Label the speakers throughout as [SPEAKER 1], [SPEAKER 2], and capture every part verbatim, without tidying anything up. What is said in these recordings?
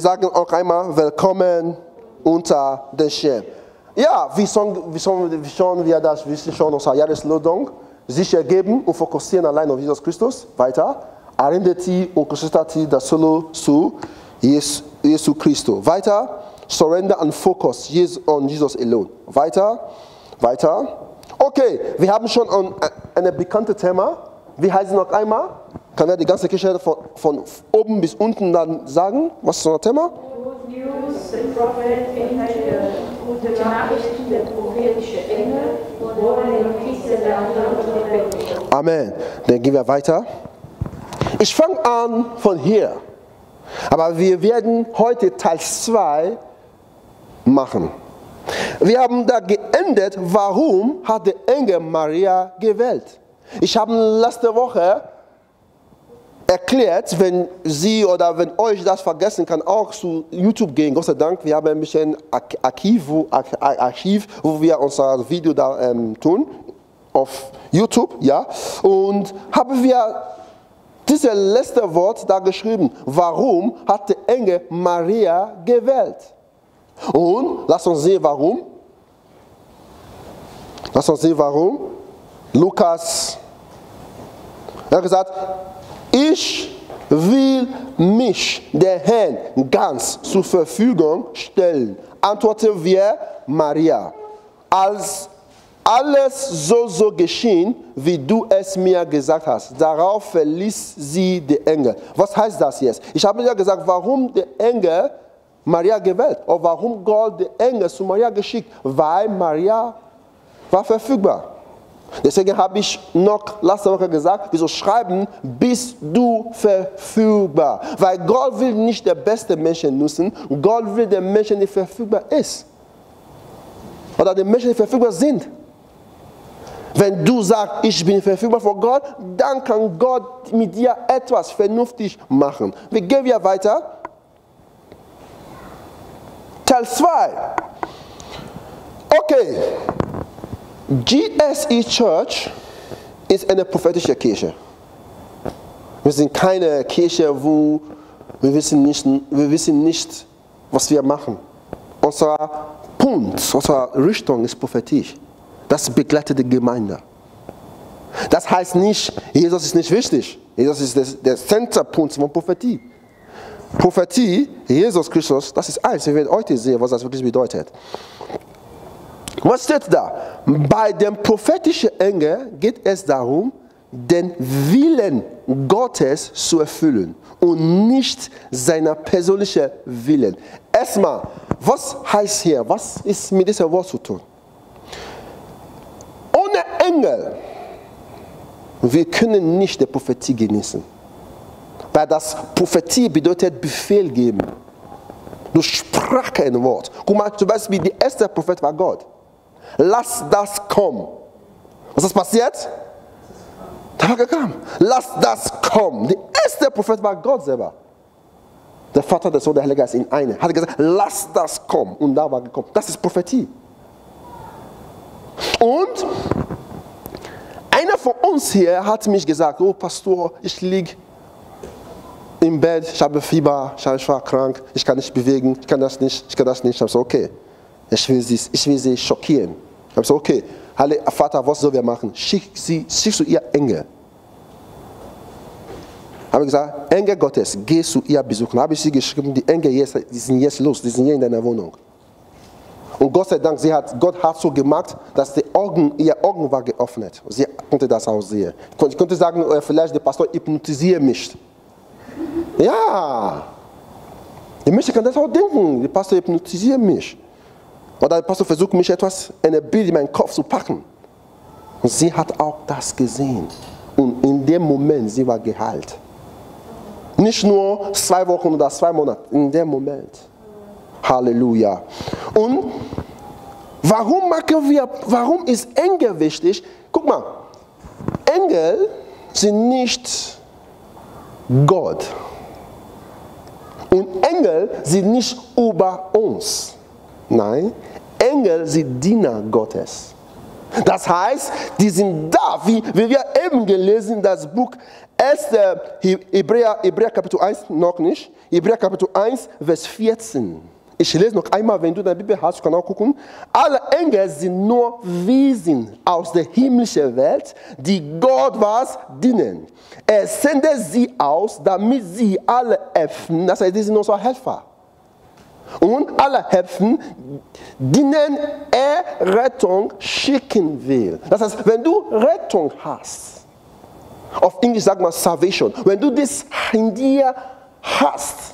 [SPEAKER 1] sagen auch einmal willkommen unter den Schirm. Ja, wie sollen, wie sollen, wie sollen wir das wissen schon unsere Jahreslosung? Sich ergeben und fokussieren allein auf Jesus Christus. Weiter. Arrendeti und concentrati das Solo zu Jesus, Jesus Christus. Weiter. Surrender and focus on Jesus alone. Weiter. Weiter. Okay, wir haben schon ein, ein bekanntes Thema. Wie heißt es noch einmal? Kann er die ganze Kirche von, von oben bis unten dann sagen? Was ist das Thema?
[SPEAKER 2] News, Prophet, gute Nachrichten, der prophetische Engel, Notizen der anderen.
[SPEAKER 1] Amen. Dann gehen wir weiter. Ich fange an von hier. Aber wir werden heute Teil zwei machen. Wir haben da geendet, warum hat der Engel Maria gewählt? Ich habe letzte Woche erklärt, wenn Sie oder wenn euch das vergessen, kann auch zu YouTube gehen. Gott sei Dank, wir haben ein bisschen Archiv, wo, Archiv, wo wir unser Video da ähm, tun, auf YouTube, ja. Und haben wir dieses letzte Wort da geschrieben. Warum hat der Engel Maria gewählt? Und lass uns sehen, warum. Lass uns sehen, warum. Lukas, er hat gesagt, ich will mich der Herrn ganz zur Verfügung stellen. Antworten wir Maria. Als alles so so geschehen, wie du es mir gesagt hast. Darauf verließ sie den Engel. Was heißt das jetzt? Ich habe ja gesagt, warum der Engel Maria gewählt. Oder warum Gott den Engel zu Maria geschickt? Weil Maria war verfügbar. Deswegen habe ich noch letzte Woche gesagt, wieso schreiben, bist du verfügbar? Weil Gott will nicht der beste Menschen nutzen, Gott will den Menschen, die verfügbar ist. Oder die Menschen, die verfügbar sind. Wenn du sagst, ich bin verfügbar vor Gott, dann kann Gott mit dir etwas vernünftig machen. Wir gehen wieder weiter. Teil zwei. Okay. G S E Church ist eine prophetische Kirche. Wir sind keine Kirche, wo wir wissen nicht, wir wissen nicht, was wir machen. Unser Punkt, unsere Richtung ist prophetisch. Das begleitet die Gemeinde. Das heißt nicht, Jesus ist nicht wichtig. Jesus ist der, der Centerpunkt von Prophetie. Prophetie, Jesus Christus, das ist eins. Wir werden heute sehen, was das wirklich bedeutet. Was steht da? Bei dem prophetischen Engel geht es darum, den Willen Gottes zu erfüllen und nicht seiner persönlichen Willen. Erstmal, was heißt hier? Was ist mit diesem Wort zu tun? Ohne Engel, wir können nicht die Prophetie genießen. Weil das Prophetie bedeutet Befehl geben. Du sprach ein Wort. Guck mal, zum Beispiel, der erste Prophet war Gott. Lass das kommen. Was ist passiert? Da war gekommen. Lass das kommen. Der erste Prophet war Gott selber. Der Vater, der Sohn, der Heilige Geist in eine. Hat gesagt, lass das kommen. Und da war gekommen. Das ist Prophetie. Und einer von uns hier hat mich gesagt, oh Pastor, ich liege im Bett, ich habe Fieber, ich war krank, ich kann nicht bewegen, ich kann das nicht, ich kann das nicht. Ich habe gesagt, okay, ich will sie, ich will sie schockieren. Ich habe gesagt, okay, Vater, was sollen wir machen? Schick sie, schick zu ihr Engel. Habe ich gesagt, Engel Gottes, geh zu ihr besuchen. Habe ich sie geschrieben, die Engel jetzt, die sind jetzt los, die sind hier in deiner Wohnung. Und Gott sei Dank, sie hat, Gott hat so gemacht, dass die Augen, ihr Augen war geöffnet. Sie konnte das auch sehen. Ich konnte sagen, vielleicht der Pastor hypnotisiert mich. Ja, die Menschen können das auch denken, der Pastor hypnotisiert mich. Oder der Pastor versucht mich etwas, ein Bild in meinen Kopf zu packen. Und sie hat auch das gesehen. Und in dem Moment, sie war geheilt. Nicht nur zwei Wochen oder zwei Monate, in dem Moment. Halleluja. Und warum machen wir, warum ist Engel wichtig? Guck mal, Engel sind nicht Gott. Und Engel sind nicht über uns. Nein, Engel sind Diener Gottes. Das heißt, die sind da, wie, wie wir eben gelesen, das Buch erster Hebräer, Hebräer Kapitel eins, noch nicht, Hebräer Kapitel eins, Vers vierzehn. Ich lese noch einmal, wenn du deine Bibel hast, kannst du auch gucken. Alle Engel sind nur Wesen aus der himmlischen Welt, die Gott was dienen. Er sendet sie aus, damit sie alle helfen, das heißt, die sind unsere Helfer. Und alle helfen, denen er Rettung schicken will. Das heißt, wenn du Rettung hast, auf Englisch sagt man Salvation, wenn du das in dir hast,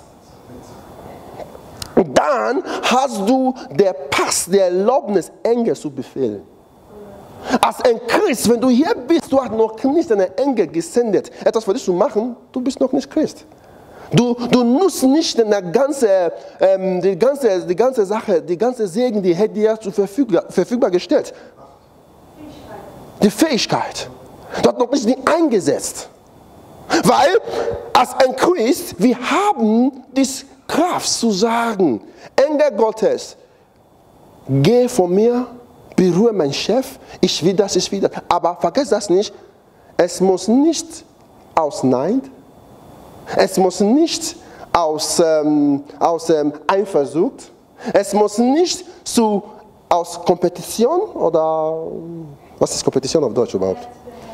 [SPEAKER 1] dann hast du den Pass, der Erlaubnis, Engel zu befehlen. Als ein Christ, wenn du hier bist, du hast noch nicht einen Engel gesendet, etwas für dich zu machen, du bist noch nicht Christ. Du, du nutzt nicht die ganze, ähm, die, ganze, die ganze Sache, die ganze Segen, die hat dir zur verfügbar, verfügbar gestellt. Die Fähigkeit. Du hast noch nicht die eingesetzt. Weil, als ein Christ, wir haben die Kraft zu sagen, Engel Gottes, geh von mir, berühre meinen Chef, ich will das, ich will das. Aber vergiss das nicht, es muss nicht aus Neid, es muss nicht aus, ähm, aus ähm, Eifersucht, es muss nicht zu, aus Kompetition oder, was ist Kompetition auf Deutsch überhaupt?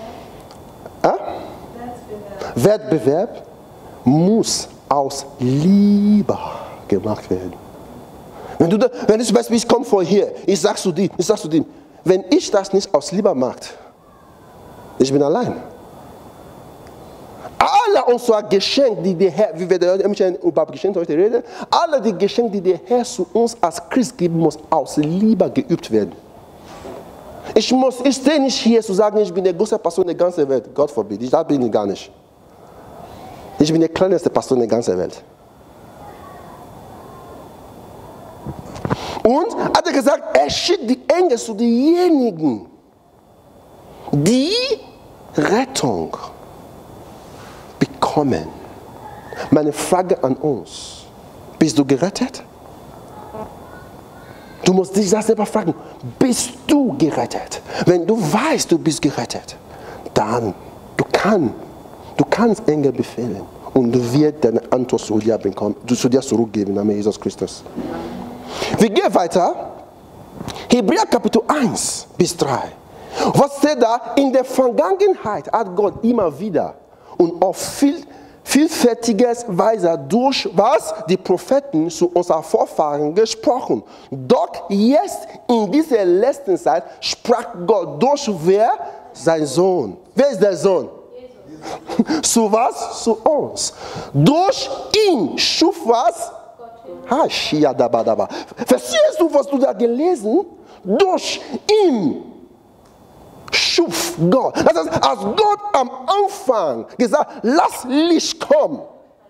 [SPEAKER 1] Wettbewerb. Äh? Wettbewerb muss aus Liebe gemacht werden. Wenn du, da, wenn du zum Beispiel, ich komme vor hier, ich sag zu dir, ich sag zu dir, wenn ich das nicht aus Liebe mache, ich bin allein. Alle unsere Geschenke, die der Herr, wie wir über Geschenke heute reden, alle die Geschenke, die der Herr zu uns als Christ gibt, muss aus Liebe geübt werden. Ich, muss, ich stehe nicht hier zu sagen, ich bin der größte Pastor in der ganzen Welt. Gott verbitte, das bin ich gar nicht. Ich bin der kleinste Pastor in der ganzen Welt. Und hat er gesagt, er schickt die Engel zu denjenigen, die Rettung bekommen. Meine Frage an uns, bist du gerettet? Du musst dich das selber fragen, bist du gerettet? Wenn du weißt, du bist gerettet, dann du kannst, du kannst Engel befehlen und du wirst deine Antwort zu dir bekommen, zu dir zurückgeben, im Namen Jesus Christus. Wir gehen weiter. Hebräer Kapitel eins bis drei. Was steht da? In der Vergangenheit hat Gott immer wieder und auf viel, vielfältiges Weise durch was die Propheten zu unseren Vorfahren gesprochen. Doch jetzt in dieser letzten Zeit sprach Gott durch wer? Sein Sohn. Wer ist der Sohn? Jesus. Zu was? Zu uns. Durch ihn schuf was? Verstehst du, was du da gelesen? Durch ihn schuf Gott. Das heißt, als Gott am Anfang gesagt, lass Licht kommen.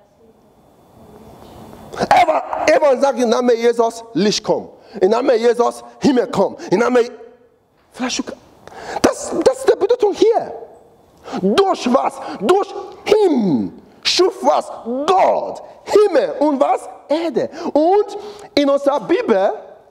[SPEAKER 1] Er war, er war sagt, im Namen Jesus, Licht kommen. Im Namen Jesus, Himmel kommen. Im Namen, das, das ist die Bedeutung hier. Durch was? Durch ihn schuf was? Gott. Himmel und was? Erde. Und in unserer Bibel,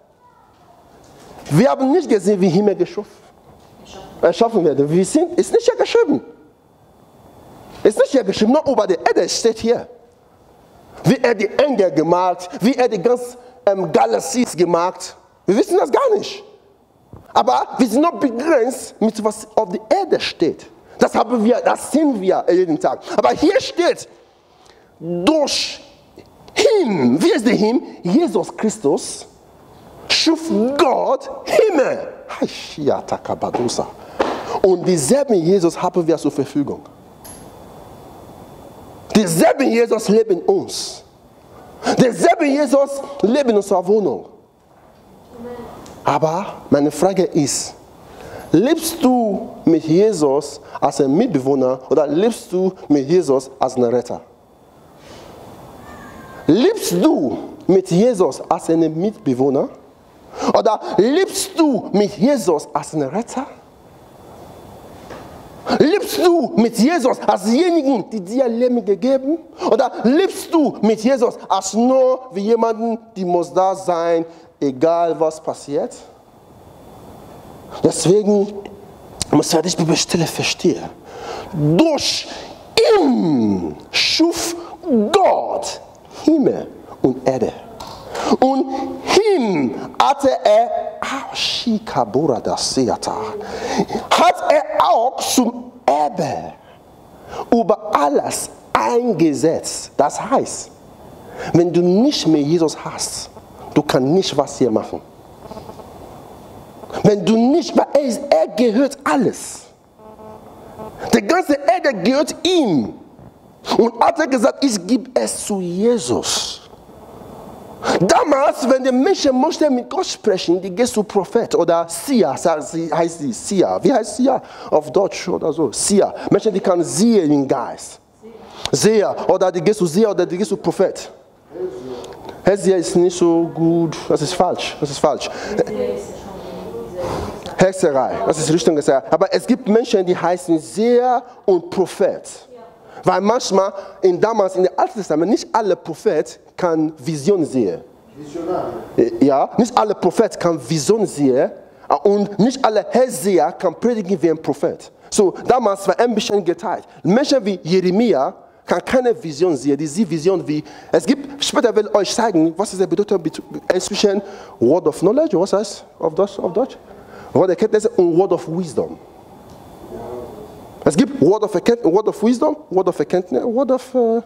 [SPEAKER 1] wir haben nicht gesehen, wie Himmel geschaffen erschaffen werden. Wir sind, ist nicht hier geschrieben. Ist nicht hier geschrieben, nur über der Erde steht hier. Wie er die Engel gemacht, wie er die ganzen ähm, Galaxies gemacht. Wir wissen das gar nicht. Aber wir sind noch begrenzt mit was auf der Erde steht. Das haben wir, das sehen wir jeden Tag. Aber hier steht, durch ihn, wie ist der ihn? Jesus Christus schuf Gott Himmel. Und dieselben Jesus haben wir zur Verfügung. Dieselben Jesus lebt in uns. Derselbe Jesus lebt in unserer Wohnung. Aber meine Frage ist, lebst du mit Jesus als ein Mitbewohner oder lebst du mit Jesus als ein Retter? Lebst du mit Jesus als ein Mitbewohner? Oder lebst du mit Jesus als ein Retter? Lebst du mit Jesus als diejenigen, die dir Leben gegeben? Oder lebst du mit Jesus als nur wie jemanden, die muss da sein, egal was passiert? Deswegen muss ich die Bibelstelle verstehen. Durch ihn schuf Gott Himmel und Erde. Und ihn hatte er, hat er auch zum Erbe über alles eingesetzt. Das heißt, wenn du nicht mehr Jesus hast, du kannst nicht was hier machen. Wenn du nicht, weil er, er gehört alles. Die ganze Erde gehört ihm. Und hat er gesagt, ich gebe es zu Jesus. Damals, wenn die Menschen mussten mit Gott sprechen, die gehen zu Prophet oder Sia, heißt sie Sia. Wie heißt Sia auf Deutsch oder so? Sia. Menschen, die können sehen im Geist. Seher. Oder die gehen zu Sia oder die gehen zu Prophet. Hessia ist nicht so gut. Das ist falsch. Das ist falsch. Hexerei. Das ist richtig gesagt. Aber es gibt Menschen, die heißen Seher und Prophet. Weil manchmal, in damals, in der Alten Testament, nicht alle Propheten kann Vision sehen. Visionar. Ja, nicht alle Propheten kann Vision sehen und nicht alle Hellseher kann predigen wie ein Prophet. So, damals war ein bisschen geteilt. Menschen wie Jeremia kann keine Vision sehen, die sieht Vision wie, es gibt, später will ich euch zeigen, was ist der Bedeutung zwischen Word of Knowledge, was heißt auf Deutsch? Auf Deutsch? Word of Erkenntnis und Word of Wisdom. Es gibt Word of, Word of Wisdom, Word of Erkenntnis, Word of... Uh,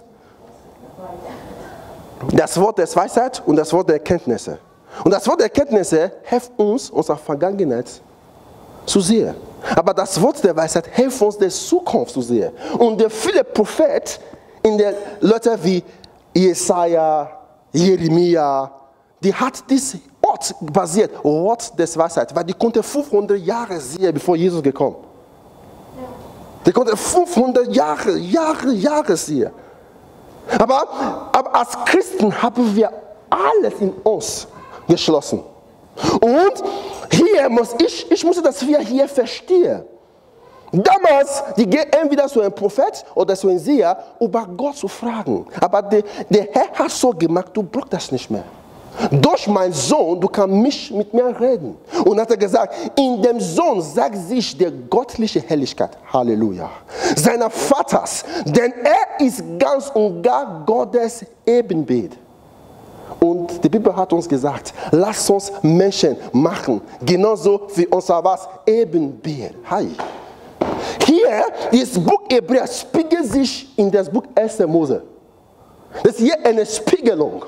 [SPEAKER 1] das Wort der Weisheit und das Wort der Erkenntnisse. Und das Wort der Erkenntnisse hilft uns, unsere Vergangenheit zu sehen. Aber das Wort der Weisheit hilft uns, die Zukunft zu sehen. Und viele Propheten, in der Leute wie Jesaja, Jeremia, die hat dieses Wort basiert, Wort der Weisheit, weil die konnte fünfhundert Jahre sehen, bevor Jesus gekommen ist. Die konnte fünfhundert Jahre, Jahre, Jahre sehen. Aber, aber als Christen haben wir alles in uns geschlossen. Und hier muss ich, ich muss das wir hier verstehen. Damals, die gehen entweder zu einem Prophet oder zu einem Seher, über Gott zu fragen. Aber der, der Herr hat so gemacht, du brauchst das nicht mehr. Durch meinen Sohn, du kannst mich mit mir reden. Und hat er gesagt, in dem Sohn sagt sich der göttliche Herrlichkeit, Halleluja, seiner Vaters, denn er ist ganz und gar Gottes Ebenbild. Und die Bibel hat uns gesagt, lasst uns Menschen machen, genauso wie unser was Ebenbild. Hi. Hier, das Buch Hebräer spiegelt sich in das Buch erster Mose. Das ist hier eine Spiegelung.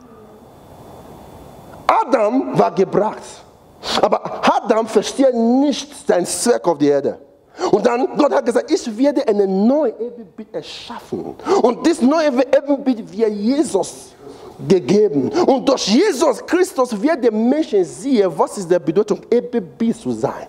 [SPEAKER 1] Adam war gebracht, aber Adam versteht nicht seinen Zweck auf der Erde. Und dann Gott hat gesagt, ich werde eine neue Ebenbild erschaffen. Und dieses neue Ebenbild wird Jesus gegeben. Und durch Jesus Christus wird der Mensch sehen, was ist die Bedeutung, Ebenbild zu sein.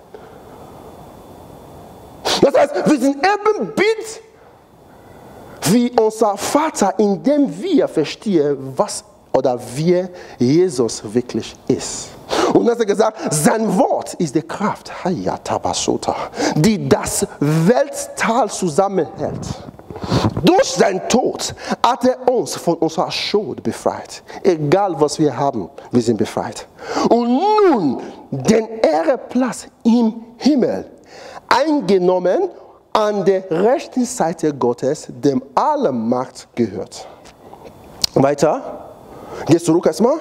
[SPEAKER 1] Das heißt, wir sind Ebenbild wie unser Vater, indem wir verstehen, was oder wer Jesus wirklich ist. Und dann hat er gesagt, sein Wort ist die Kraft, die das Weltall zusammenhält. Durch seinen Tod hat er uns von unserer Schuld befreit. Egal was wir haben, wir sind befreit. Und nun den Ehreplatz im Himmel eingenommen an der rechten Seite Gottes, dem alle Macht gehört. Weiter. Geh zurück erstmal.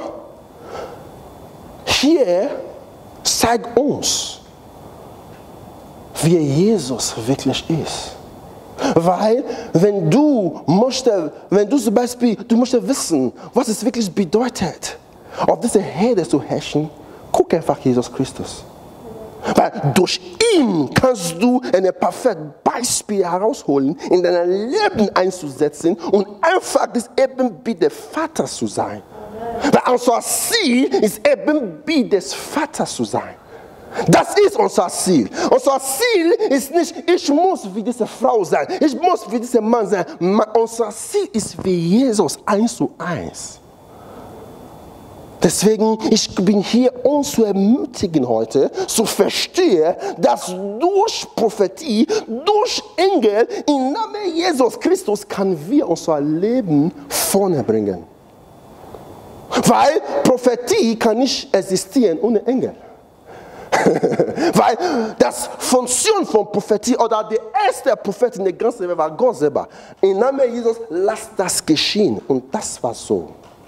[SPEAKER 1] Hier zeigt uns, wie Jesus wirklich ist. Weil, wenn du möchtest, wenn du zum Beispiel, du möchtest wissen, was es wirklich bedeutet, auf diese Erde zu herrschen, guck einfach Jesus Christus. Weil durch ihn kannst du ein perfektes Beispiel herausholen, in dein Leben einzusetzen und einfach das Ebenbild des Vaters zu sein. Weil unser Ziel ist Ebenbild des Vaters zu sein. Das ist unser Ziel. Unser Ziel ist nicht, ich muss wie diese Frau sein, ich muss wie dieser Mann sein. Unser Ziel ist wie Jesus eins zu eins. Deswegen, ich bin hier, uns zu ermutigen heute, zu verstehen, dass durch Prophetie, durch Engel, im Namen Jesus Christus, kann wir unser Leben vorne bringen. Weil Prophetie kann nicht existieren ohne Engel. Weil das Funktion von Prophetie oder der erste Prophet in der ganzen Welt war Gott selber. Im Namen Jesus, lass das geschehen. Und das war so.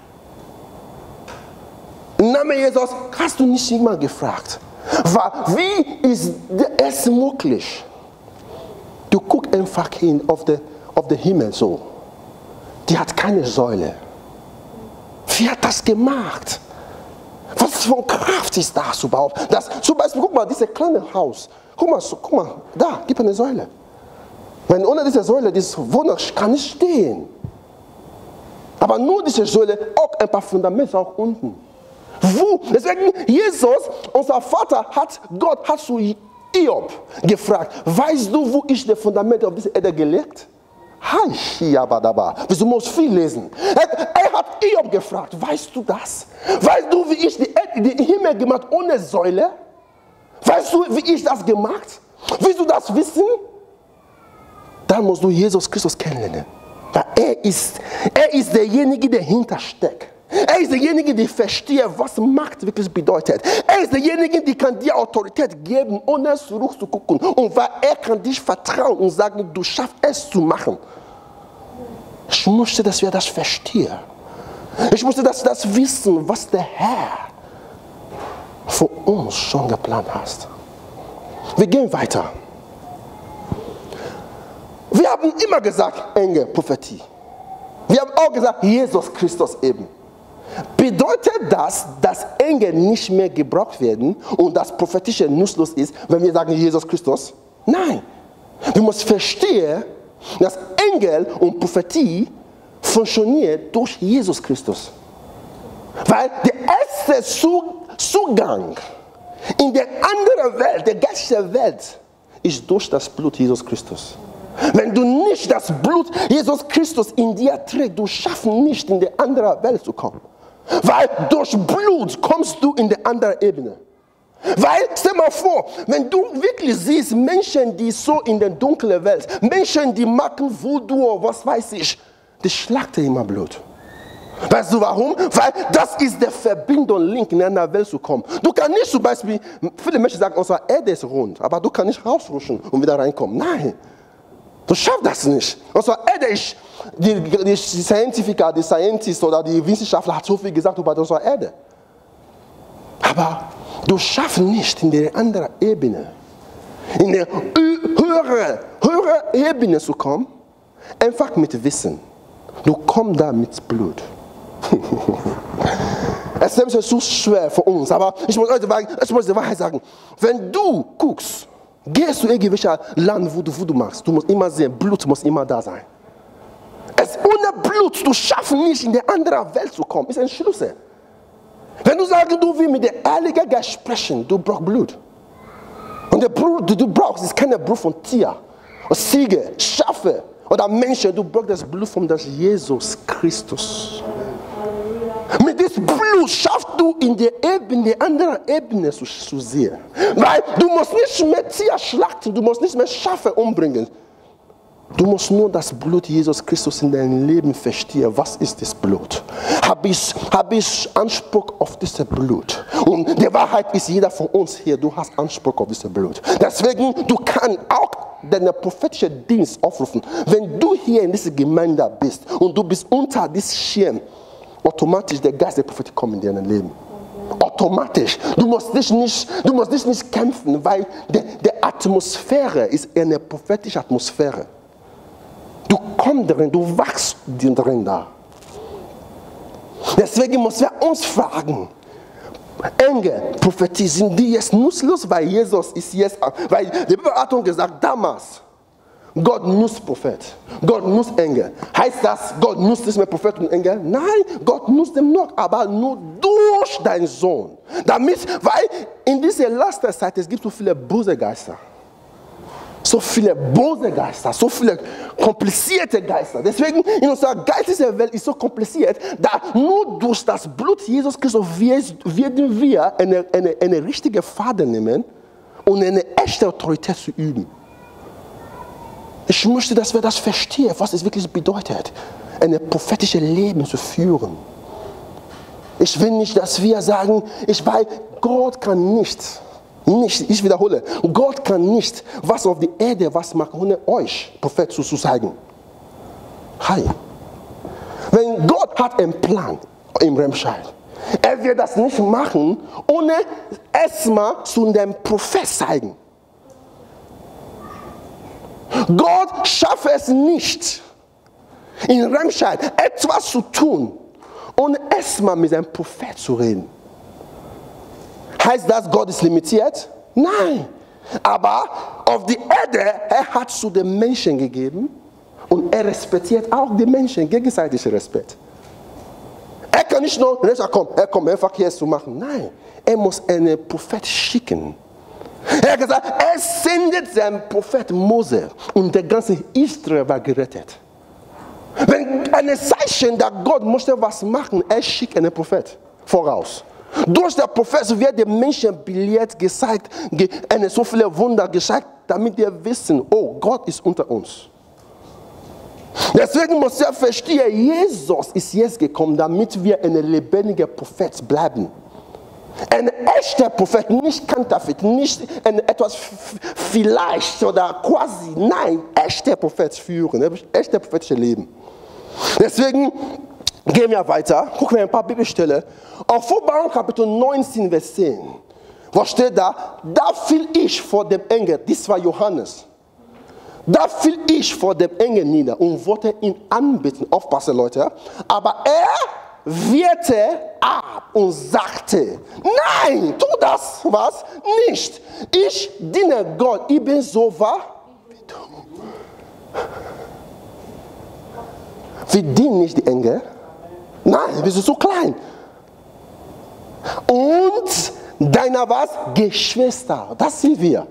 [SPEAKER 1] Im Namen Jesus hast du nicht jemand gefragt. Wie ist es möglich? Du guckst einfach hin auf den auf den Himmel so. Die hat keine Säule. Wie hat das gemacht? Was für eine Kraft ist das überhaupt? Das, zum Beispiel, guck mal, dieses kleine Haus. Guck mal, so, guck mal, da gibt es eine Säule. Wenn ohne diese Säule, dieses Wunder kann nicht stehen. Aber nur diese Säule, auch ein paar Fundamente auch unten. Wo? Deswegen, Jesus, unser Vater, hat Gott hat zu Hiob gefragt, weißt du, wo ich die Fundamente auf diese Erde gelegt? Du musst viel lesen. Er, er hat Hiob gefragt, weißt du das? Weißt du, wie ich die, die Himmel gemacht ohne Säule? Weißt du, wie ich das gemacht? Willst du das wissen? Dann musst du Jesus Christus kennenlernen. Weil er ist, er ist derjenige, der dahinter steckt. Er ist derjenige, der versteht, was Macht wirklich bedeutet. Er ist derjenige, der kann dir Autorität geben, ohne zurückzugucken. Und weil er kann dich vertrauen und sagen, du schaffst es zu machen. Ich möchte, dass wir das verstehen. Ich möchte, dass wir das wissen, was der Herr für uns schon geplant hat. Wir gehen weiter. Wir haben immer gesagt, Engel, Prophetie. Wir haben auch gesagt, Jesus Christus eben. Bedeutet das, dass Engel nicht mehr gebraucht werden und das Prophetische nutzlos ist, wenn wir sagen Jesus Christus? Nein. Wir müssen verstehen, dass Engel und Prophetie funktionieren durch Jesus Christus. Weil der erste Zugang in der anderen Welt, der geistlichen Welt, ist durch das Blut Jesus Christus. Wenn du nicht das Blut Jesus Christus in dir trägst, du schaffst nicht in die andere Welt zu kommen. Weil durch Blut kommst du in die andere Ebene. Weil, stell mal vor, wenn du wirklich siehst, Menschen, die so in der dunklen Welt, Menschen, die machen Voodoo, was weiß ich, die schlachten immer Blut. Weißt du warum? Weil das ist der Verbindung, Link in einer Welt zu kommen. Du kannst nicht zum Beispiel, viele Menschen sagen, unsere Erde ist rund, aber du kannst nicht rausrutschen und wieder reinkommen. Nein. Du schaffst das nicht. Unsere Erde ist, die, die Scientifiker, die Scientists oder die Wissenschaftler haben so viel gesagt über unsere Erde. Aber du schaffst nicht in der anderen Ebene, in der höhere, höhere Ebene zu kommen, einfach mit Wissen. Du kommst da mit Blut. Es ist so schwer für uns, aber ich muss euch die Wahrheit sagen. Wenn du guckst, gehst du in irgendwelches Land, wo du, wo du machst, du musst immer sehen, Blut muss immer da sein. Es ohne Blut, du schaffst nicht in die andere Welt zu kommen, ist ein Schlüssel. Wenn du sagst, du willst mit der Heiligen Geist sprechen, du brauchst Blut. Und der Blut, du, du brauchst, ist kein Blut von Tier, Ziege, Schafe oder Menschen, du brauchst das Blut von das Jesus Christus. Mit diesem Blut schaffst du in der Ebene, die andere Ebene zu, zu sehen. Weil du musst nicht mehr Tiere schlachten, du musst nicht mehr Schafe umbringen. Du musst nur das Blut Jesus Christus in deinem Leben verstehen. Was ist das Blut? Habe ich, habe ich Anspruch auf dieses Blut? Und die Wahrheit ist, jeder von uns hier, du hast Anspruch auf dieses Blut. Deswegen, du kannst auch deinen prophetischen Dienst aufrufen. Wenn du hier in dieser Gemeinde bist und du bist unter diesem Schirm, automatisch der Geist der Prophetie kommt in dein Leben. Automatisch. Du musst dich nicht, du musst dich nicht kämpfen, weil die, die Atmosphäre ist eine prophetische Atmosphäre. Du kommst drin, du wachst drin da. Deswegen müssen wir uns fragen, Engel, Prophetie, sind die jetzt nutzlos, weil Jesus ist jetzt, weil die Bibel hat uns gesagt, damals, Gott nutzt Prophet, Gott nutzt Engel. Heißt das, Gott nutzt nicht mehr Prophet und Engel? Nein, Gott nutzt dem noch, aber nur durch deinen Sohn. Damit, weil in dieser letzten Zeit, es gibt so viele böse Geister. So viele böse Geister, so viele komplizierte Geister. Deswegen in unserer geistlichen Welt ist so kompliziert, da nur durch das Blut Jesus Christus werden wir eine, eine, eine richtige Faden nehmen und eine echte Autorität zu üben. Ich möchte, dass wir das verstehen, was es wirklich bedeutet, ein prophetisches Leben zu führen. Ich will nicht, dass wir sagen, ich weiß, Gott kann nicht nicht, ich wiederhole, Gott kann nicht was auf die Erde was machen, ohne euch, Prophet, zu zeigen. Hi. Wenn Gott hat einen Plan im Remscheid, er wird das nicht machen, ohne erstmal zu dem Prophet zeigen. Gott schafft es nicht, in Remscheid etwas zu tun, ohne erstmal mit seinem Prophet zu reden. Heißt das, Gott ist limitiert? Nein. Aber auf die Erde, er hat zu den Menschen gegeben und er respektiert auch die Menschen, gegenseitigen Respekt. Er kann nicht nur, er komm, er kommt einfach hier zu machen. Nein, er muss einen Prophet schicken. Er hat gesagt, er sendet seinen Prophet Mose und der ganze Israel war gerettet. Wenn ein Zeichen, dass Gott musste was machen, er schickt einen Prophet voraus. Durch den Prophet wird den Menschen Billett gezeigt, eine so viele Wunder gezeigt, damit wir wissen, oh, Gott ist unter uns. Deswegen muss er verstehen, Jesus ist jetzt gekommen, damit wir ein lebendiger Prophet bleiben. Ein echter Prophet, nicht Counterfeit, nicht ein etwas vielleicht oder quasi, nein, echter Prophet führen, echter prophetisches Leben. Deswegen gehen wir weiter, gucken wir ein paar Bibelstellen. Offenbarung Kapitel neunzehn, Vers zehn. Was steht da? Da fiel ich vor dem Engel, das war Johannes. Da fiel ich vor dem Engel nieder und wollte ihn anbeten. Aufpassen, Leute. Aber er wehrte ab und sagte, nein, tu das, was? Nicht. Ich diene Gott, ich bin so wahr wie du. Wir dienen nicht die Engel. Nein, wir sind so klein. Und deiner was? Geschwister. Das sind wir.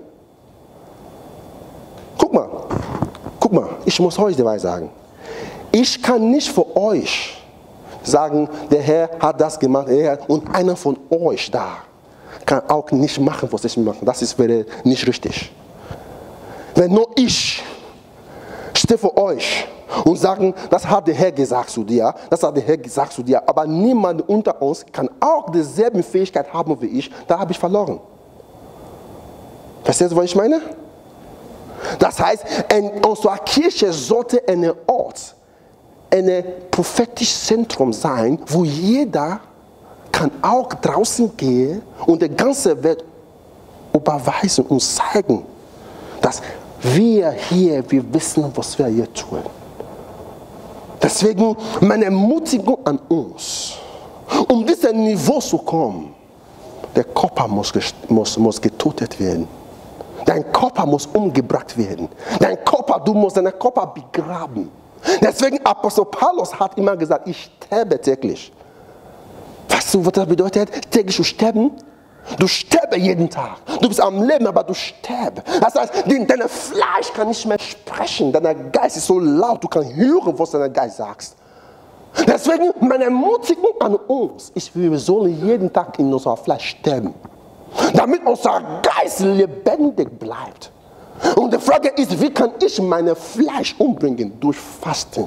[SPEAKER 1] Guck mal, guck mal, ich muss euch dabei sagen. Ich kann nicht für euch sagen, der Herr hat das gemacht, und einer von euch da kann auch nicht machen, was ich mache. Das ist wäre nicht richtig. Wenn nur ich stehe für euch und sagen, das hat der Herr gesagt zu dir, das hat der Herr gesagt zu dir, aber niemand unter uns kann auch dieselbe Fähigkeit haben wie ich, da habe ich verloren. Verstehst du, was ich meine? Das heißt, in unserer Kirche sollte ein Ort, ein prophetisches Zentrum sein, wo jeder kann auch draußen gehen und die ganze Welt überweisen und zeigen, dass wir hier, wir wissen, was wir hier tun. Deswegen meine Ermutigung an uns, um dieses Niveau zu kommen, der Körper muss, muss, muss getötet werden. Dein Körper muss umgebracht werden. Dein Körper, du musst deinen Körper begraben. Deswegen Apostel Paulus hat immer gesagt, ich sterbe täglich. Weißt du, was das bedeutet? Täglich zu sterben? Du stirbst jeden Tag. Du bist am Leben, aber du stirbst. Das heißt, dein Fleisch kann nicht mehr sprechen. Dein Geist ist so laut, du kannst hören, was dein Geist sagt. Deswegen meine Ermutigung an uns ist, wir sollen jeden Tag in unserem Fleisch sterben, damit unser Geist lebendig bleibt. Und die Frage ist, wie kann ich mein Fleisch umbringen? Durch Fasten.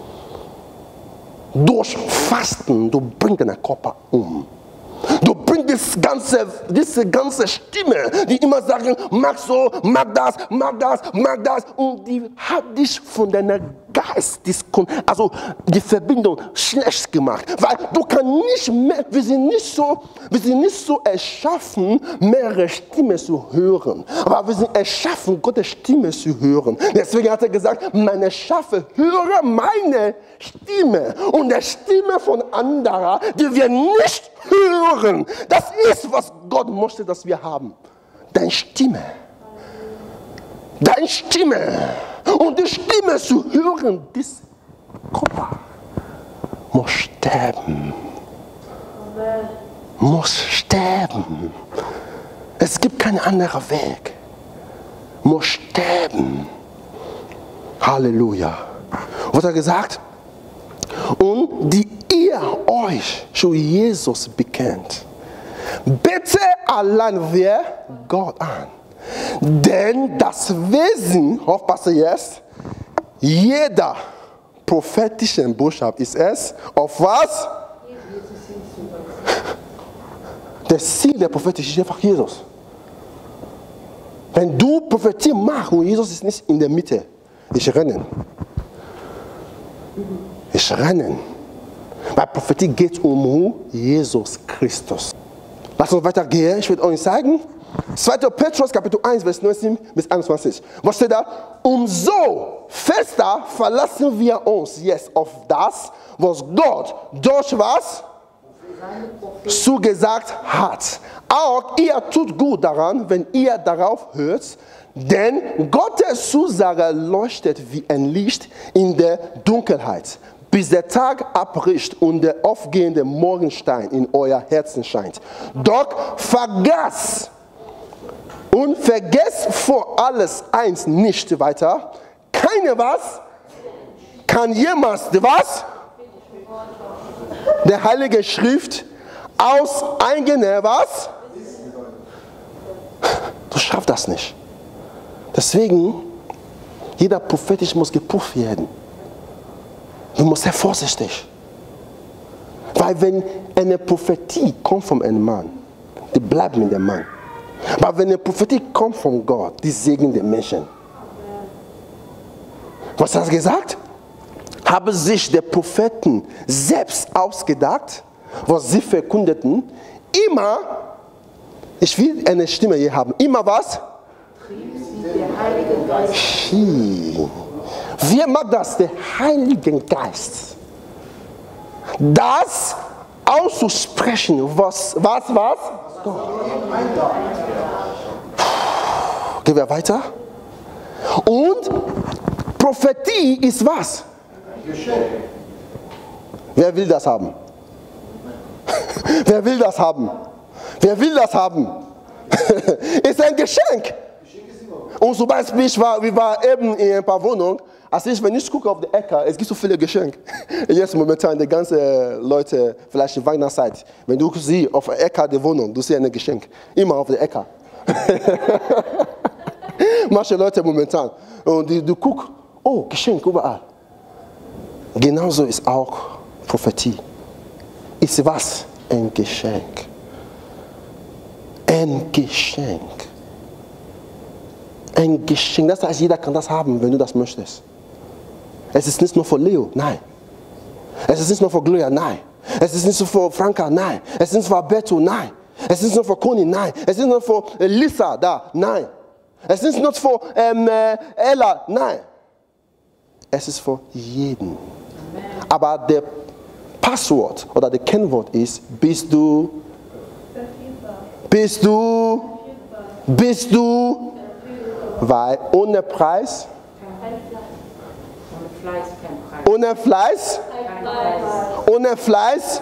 [SPEAKER 1] Durch Fasten, du bringst deinen Körper um. Du bringst das ganze, diese ganze Stimme, die immer sagen, mag so, mag das, mag das, mag das. Und die hat dich von deinem Geist, also die Verbindung schlecht gemacht. Weil du kannst nicht mehr, wir sind nicht so, wir sind nicht so erschaffen, mehrere Stimmen zu hören. Aber wir sind erschaffen, Gottes Stimme zu hören. Deswegen hat er gesagt, meine Schafe hören meine Stimme. Und die Stimme von anderen, die wir nicht hören. Das ist, was Gott möchte, dass wir haben. Deine Stimme. Deine Stimme. Und die Stimme zu hören, das Körper muss sterben. Amen. Muss sterben. Es gibt keinen anderen Weg. Muss sterben. Halleluja. Was hat er gesagt? Und die ihr euch zu Jesus bekennt, bitte allein wer Gott an. Denn das Wesen, aufpassen jetzt, jeder prophetischen Botschaft ist es, auf was? Das Ziel der prophetischen ist einfach Jesus. Wenn du Prophetie machst und Jesus ist nicht in der Mitte, ich renne. Ich renne. Bei Prophetie geht es um Jesus Christus. Lass uns weitergehen, ich werde euch zeigen. zweiter Petrus, Kapitel eins, Vers neunzehn bis einundzwanzig. Was steht da? Umso fester verlassen wir uns jetzt auf das, was Gott durch was zugesagt hat. Auch ihr tut gut daran, wenn ihr darauf hört, denn Gottes Zusage leuchtet wie ein Licht in der Dunkelheit, bis der Tag abbricht und der aufgehende Morgenstein in euer Herzen scheint. Doch vergaß und vergesst vor alles eins nicht weiter. Keine was kann jemals was? Der Heilige Schrift aus eigener was? Du schaffst das nicht. Deswegen, jeder prophetisch muss geprüft werden. Du musst sehr vorsichtig. Weil wenn eine Prophetie kommt von einem Mann, die bleibt mit dem Mann. Aber wenn eine Prophetie kommt von Gott, die segnet den Menschen. Was hat er gesagt? Haben sich die Propheten selbst ausgedacht, was sie verkündeten, immer, ich will eine Stimme hier haben, immer was? Wie macht das der Heilige Geist? Das auszusprechen, was, was, was? Gehen wir weiter. Und Prophetie ist was? Wer will das haben? Wer will das haben? Wer will das haben? Ist ein Geschenk. Und zum Beispiel, ich war, wir waren eben in ein paar Wohnungen. Also ich, wenn ich gucke auf die Ecke, es gibt so viele Geschenke. Jetzt momentan, die ganzen Leute, vielleicht in Weihnachtszeit, wenn du siehst auf der Ecke der Wohnung, du siehst ein Geschenk. Immer auf der Ecke. Manche Leute momentan. Und die, du guckst, oh, Geschenk überall. Genauso ist auch Prophetie. Ist was? Ein Geschenk. Ein Geschenk. Ein Geschenk. Das heißt, jeder kann das haben, wenn du das möchtest. Es ist nicht nur für Leo, nein. Es ist nicht nur für Gloria, nein. Es ist nicht nur für Franka, nein. Es ist nicht für Alberto, nein. Es ist nicht nur für Conny, nein. Es ist nicht nur für Lisa, da, nein. Es ist nicht nur für ähm, Ella, nein. Es ist für jeden. Aber der Passwort oder der Kennwort ist, bist du, bist du, bist du, weil ohne Preis, ohne Fleiß, ohne Fleiß,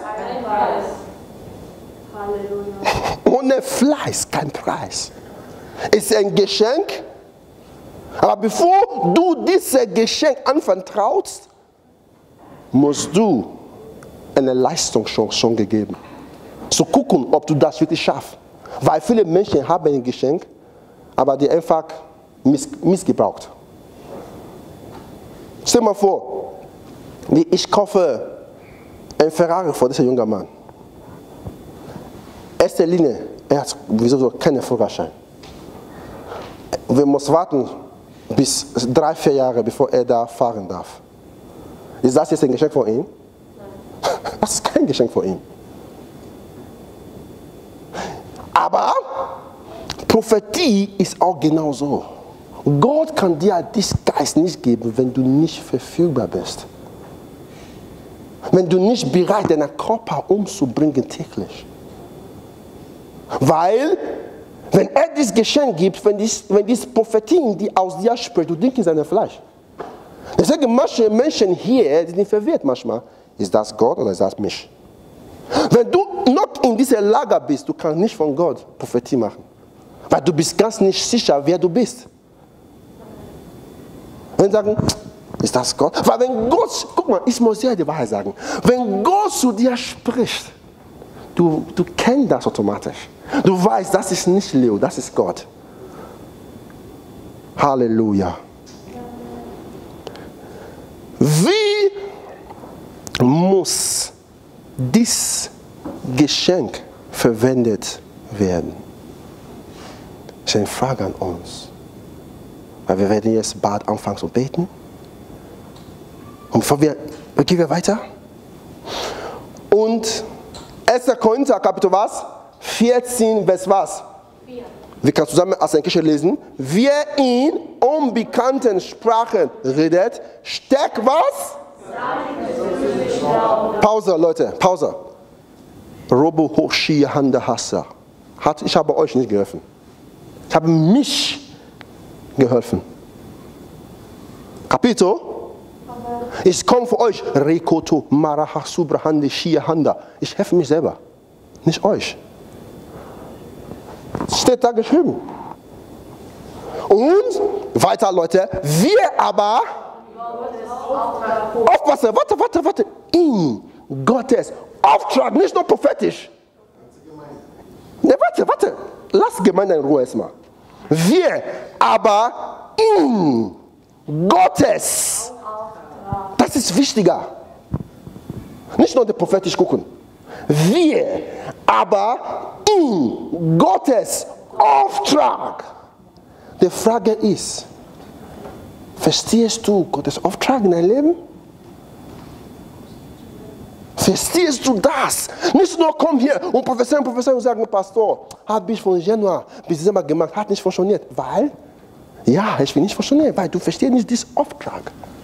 [SPEAKER 1] ohne Fleiß kein Preis. Ist ein Geschenk, aber bevor du dieses Geschenk anvertraust, musst du eine Leistung schon, schon gegeben. Zu gucken, ob du das wirklich schaffst. Weil viele Menschen haben ein Geschenk, aber die einfach miss, missgebraucht. Stell dir mal vor, ich kaufe ein Ferrari für diesen jungen Mann. Erste Linie, er hat sowieso keinen Führerschein. Wir müssen warten bis drei, vier Jahre, bevor er da fahren darf. Ist das jetzt ein Geschenk von ihm? Das ist kein Geschenk von ihm. Aber Prophetie ist auch genauso. Gott kann dir diesen Geist nicht geben, wenn du nicht verfügbar bist. Wenn du nicht bereit bist, deinen Körper umzubringen täglich. Weil, wenn er dieses Geschenk gibt, wenn diese wenn dies Prophetien, die aus dir spricht, du denkst in seinem Fleisch. Deswegen manche Menschen hier, die sind verwirrt manchmal. Ist das Gott oder ist das mich? Wenn du noch in dieser Lager bist, du kannst nicht von Gott Prophetie machen. Weil du bist ganz nicht sicher, wer du bist. Wenn sie sagen, ist das Gott? Weil wenn Gott, guck mal, ich muss dir die Wahrheit sagen, wenn Gott zu dir spricht, du, du kennst das automatisch. Du weißt, das ist nicht Leo, das ist Gott. Halleluja. Wie muss dieses Geschenk verwendet werden? Das ist eine Frage an uns. Weil wir werden jetzt bald anfangen zu beten. Und bevor wir, gehen wir weiter. Und erster Korinther, Kapitel was? vierzehn, Vers was? vier. Wir können zusammen aus der Kirche lesen. Wer in unbekannten Sprachen redet, steckt was? Pause, Leute, Pause. Robo Hoshi Handa Hassa. Ich habe euch nicht geholfen. Ich habe mich geholfen. Kapitel? Ich komme für euch. Rekoto Maraha Subrahande Shia Handa. Ich helfe mich selber, nicht euch. Steht da geschrieben. Und weiter, Leute. Wir aber. Aufpassen, warte, warte, warte. In Gottes Auftrag, nicht nur prophetisch. Ne, warte, warte. Lass Gemeinde in Ruhe erstmal. Wir aber in Gottes. Das ist wichtiger. Nicht nur der prophetisch gucken. Wir aber in Gottes Auftrag. Die Frage ist, verstehst du Gottes Auftrag in deinem Leben? Verstehst du das? Nicht nur komm hier und Professor und Professor und sagen, Pastor, habe ich von Januar bis Dezember gemacht, hat nicht funktioniert. Weil? Ja, ich will nicht funktionieren, weil du verstehst nicht diesen Auftrag.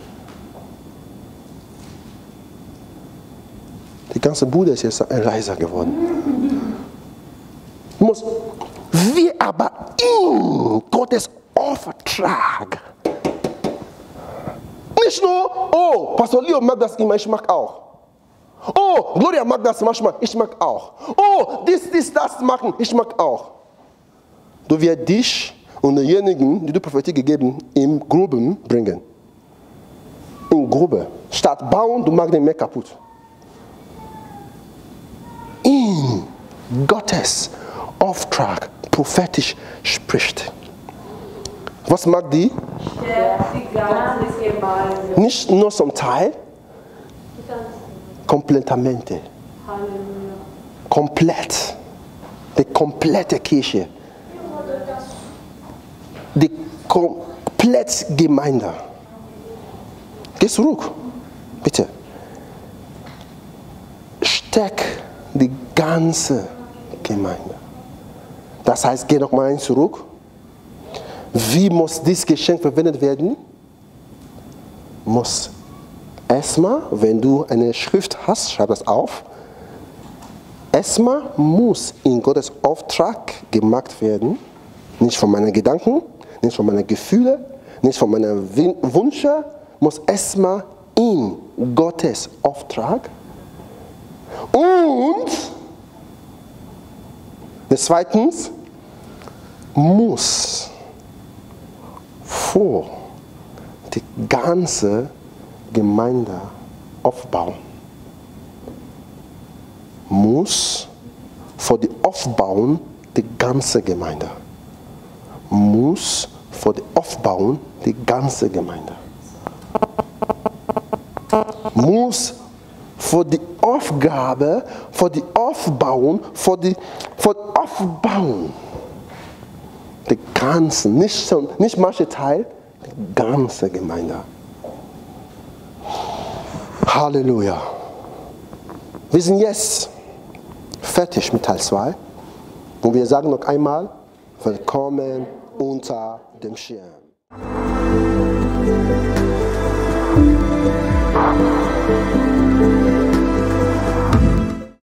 [SPEAKER 1] Die ganze Bude ist jetzt leiser geworden. Muss, wir aber in Gottes Auftrag. Nicht nur, oh, Pastor Leo mag das immer, ich mag auch. Oh, Gloria mag das manchmal, ich mag auch. Oh, dies, dies, das machen, ich mag auch. Du wirst dich und diejenigen, die du Prophetie gegeben, in Gruben bringen. In Grube. Statt bauen, du machst den mehr kaputt. In Gottes Auftrag prophetisch spricht. Was mag die? Nicht nur zum Teil, Komplettamente. Komplett. Die komplette Kirche. Die komplette Gemeinde. Geh zurück, bitte. Steck die ganze Gemeinde. Das heißt, geh noch mal zurück. Wie muss dieses Geschenk verwendet werden? Muss erstmal, wenn du eine Schrift hast, schreib das auf. Erstmal muss in Gottes Auftrag gemacht werden. Nicht von meinen Gedanken, nicht von meinen Gefühlen, nicht von meinen Wünschen. Muss erstmal in Gottes Auftrag. Und zweitens muss vor die ganze Gemeinde aufbauen. Muss vor die Aufbauen die ganze Gemeinde. Muss vor die Aufbauen die ganze Gemeinde. Muss für die Aufgabe, für die Aufbauen, für die, für die Aufbauen. Die ganze, nicht, nicht manche Teil, die ganze Gemeinde. Halleluja. Wir sind jetzt fertig mit Teil zwei. Und wir sagen noch einmal, willkommen unter dem Schirm.